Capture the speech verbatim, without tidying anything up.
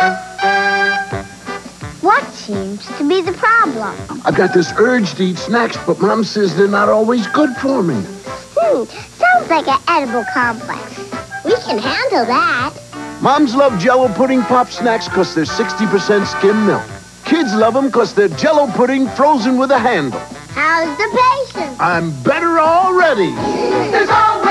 What seems to be the problem? I've got this urge to eat snacks, but Mom says they're not always good for me. Hmm, sounds like an edible complex. We can handle that. Moms love Jello pudding pop snacks because they're sixty percent skim milk. Kids love them because they're Jello pudding frozen with a handle. How's the patient? I'm better already. There's always